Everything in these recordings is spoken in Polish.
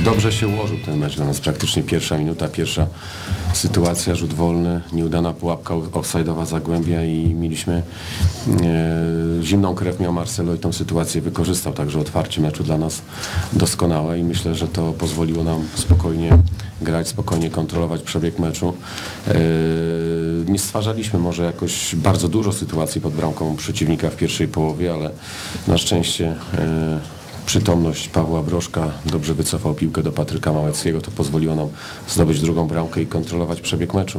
Dobrze się ułożył ten mecz dla nas. Praktycznie pierwsza minuta, pierwsza sytuacja, rzut wolny, nieudana pułapka offside'owa Zagłębia i mieliśmy zimną krew miał Marcelo i tą sytuację wykorzystał, także otwarcie meczu dla nas doskonałe i myślę, że to pozwoliło nam spokojnie grać, spokojnie kontrolować przebieg meczu. Nie stwarzaliśmy może jakoś bardzo dużo sytuacji pod bramką przeciwnika w pierwszej połowie, ale na szczęście przytomność Pawła Brożka dobrze wycofał piłkę do Patryka Małeckiego, to pozwoliło nam zdobyć drugą bramkę i kontrolować przebieg meczu.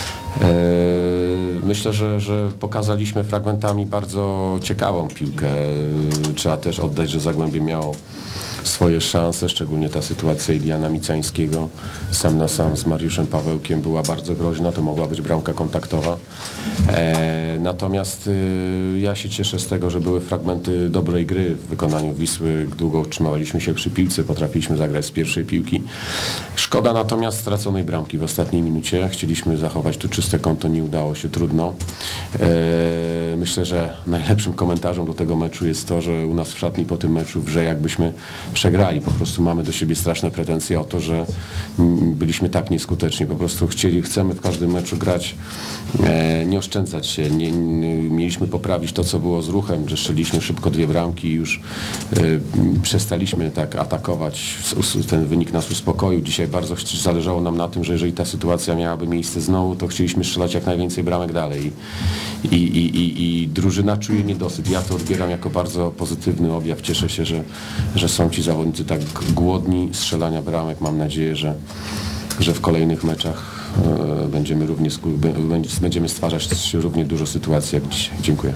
Myślę, że pokazaliśmy fragmentami bardzo ciekawą piłkę. Trzeba też oddać, że Zagłębie miało swoje szanse, szczególnie ta sytuacja Iliana Micańskiego sam na sam z Mariuszem Pawełkiem była bardzo groźna, to mogła być bramka kontaktowa. Natomiast ja się cieszę z tego, że były fragmenty dobrej gry w wykonaniu Wisły. Długo utrzymywaliśmy się przy piłce, potrafiliśmy zagrać z pierwszej piłki. Szkoda natomiast straconej bramki w ostatniej minucie. Chcieliśmy zachować tu czyste konto, nie udało się, trudno. Myślę, że najlepszym komentarzem do tego meczu jest to, że u nas w szatni po tym meczu wrze jakbyśmy przegrali. Po prostu mamy do siebie straszne pretensje o to, że byliśmy tak nieskuteczni. Po prostu chcemy w każdym meczu grać, nie oszczędzać się. Mieliśmy poprawić to, co było z Ruchem, że strzeliliśmy szybko 2 bramki i już przestaliśmy tak atakować. Ten wynik nas uspokoił. Dzisiaj bardzo zależało nam na tym, że jeżeli ta sytuacja miałaby miejsce znowu, to chcieliśmy strzelać jak najwięcej bramek dalej. I drużyna czuje niedosyt. Ja to odbieram jako bardzo pozytywny objaw. Cieszę się, że są ci zawodnicy tak głodni strzelania bramek. Mam nadzieję, że w kolejnych meczach będziemy stwarzać równie dużo sytuacji jak dzisiaj. Dziękuję.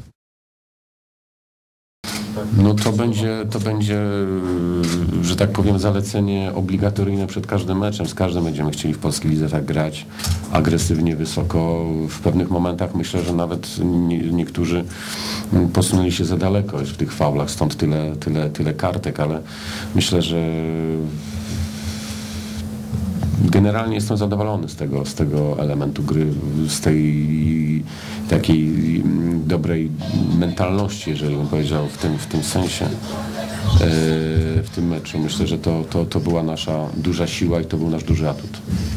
No to będzie, że tak powiem, zalecenie obligatoryjne przed każdym meczem. Z każdym będziemy chcieli w polskiej lidze tak grać agresywnie, wysoko. W pewnych momentach myślę, że nawet niektórzy posunęli się za daleko już w tych faulach, stąd tyle kartek, ale myślę, że generalnie jestem zadowolony z tego elementu gry, z tej takiej dobrej mentalności, jeżeli bym powiedział, w tym sensie, w tym meczu. Myślę, że to była nasza duża siła i to był nasz duży atut.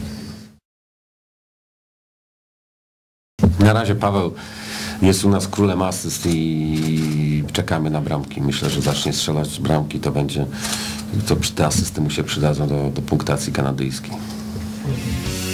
Na razie Paweł jest u nas królem asyst i czekamy na bramki. Myślę, że zacznie strzelać bramki, te asysty mu się przydadzą do punktacji kanadyjskiej.